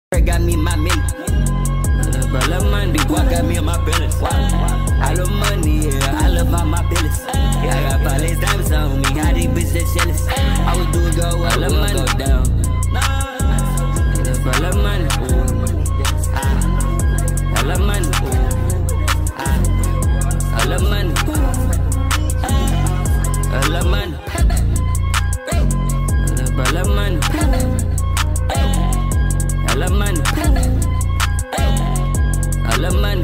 Got me my minute. I love money, what got me on my business. I love money, yeah, I love all my business. Yeah, I got all these diamonds on me, how these bitches jealous. I would do it go up, I love money, go down. I love money, I love money, I love money, I love money, I love money. I love money. I love money.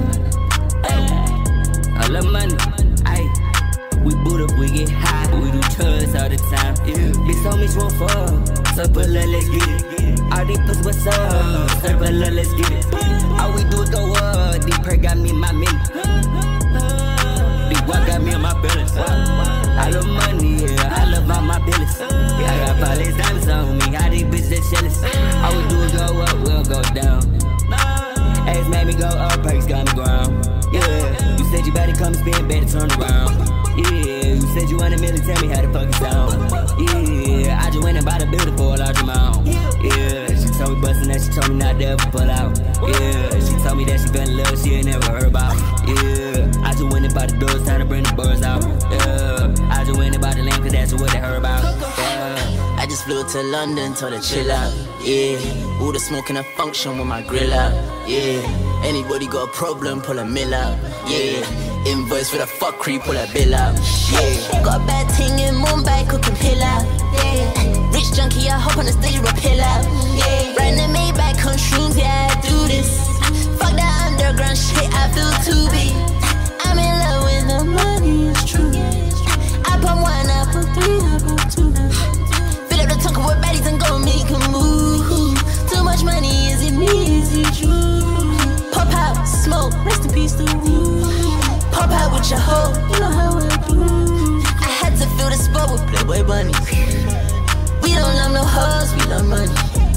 I love money. Ayy, we boot up, we get high, we do drugs all the time. Bitch told me she won't fall, so put love, let's get it. All these pussies, what's up? So put love, let's get it. All we do is go up. These perks got me in my minute. These guap got me on my balance. I love money, yeah, I love all my business. Yeah, I got all these diamonds on me, how these bitches jealous. All we do is go up, we'll go down. Ass made me go up, perks got me ground. Yeah, you said you better come spin, better turn around. Yeah, you said you wanted me to tell me how the fuck it sound. Yeah, I just went and bought a building for a large amount. Yeah, she told me bustin' that, she told me not to ever pull out. Yeah, she told me that she fell in love, she ain't never heard about. Yeah, I just went and bought the doors, time to bring the birds out. Yeah, I just went and bought the lamp, cause that's what they heard about. Yeah, I just flew to London, told her chill out. Yeah, all the smoke in a function with my grill out. Yeah, anybody got a problem, pull a mill out. Yeah, invoice for the fuck creep, pull a bill out. Yeah, got a bad thing in Mumbai, cooking pill out. Yeah, rich junkie, I hop on the stage, repeal out. Yeah, riding the Maybach on shrooms, yeah, I do this. Fuck that underground shit, I feel too big. I'm in love with the money, it's true. I put one, I put three, I put two. Fill up the trunk with baddies and go make a move. Too much money, is it me, is it you? Pop out, smoke, rest in peace to you. Pop out with your hoe, you know how I do. I had to fill the spot with Playboy bunnies. We don't love no hoes, we love money.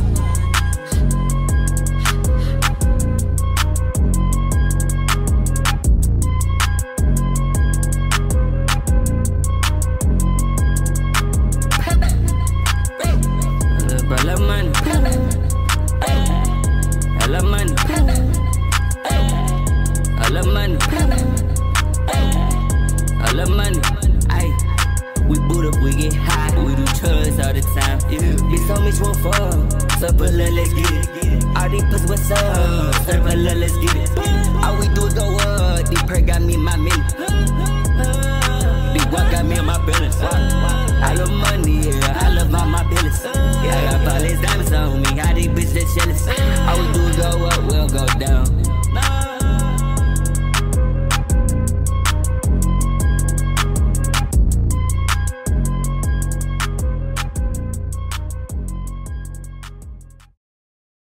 I love money. I love money. I love money. I love money. Ayy, we boot up, we get high, we do drugs all the time. Bitch told me she won't fall, so put love, let's get it. All these pussies, what's up? So put love, let's get it. All we do is go up. These perks got me in my minute.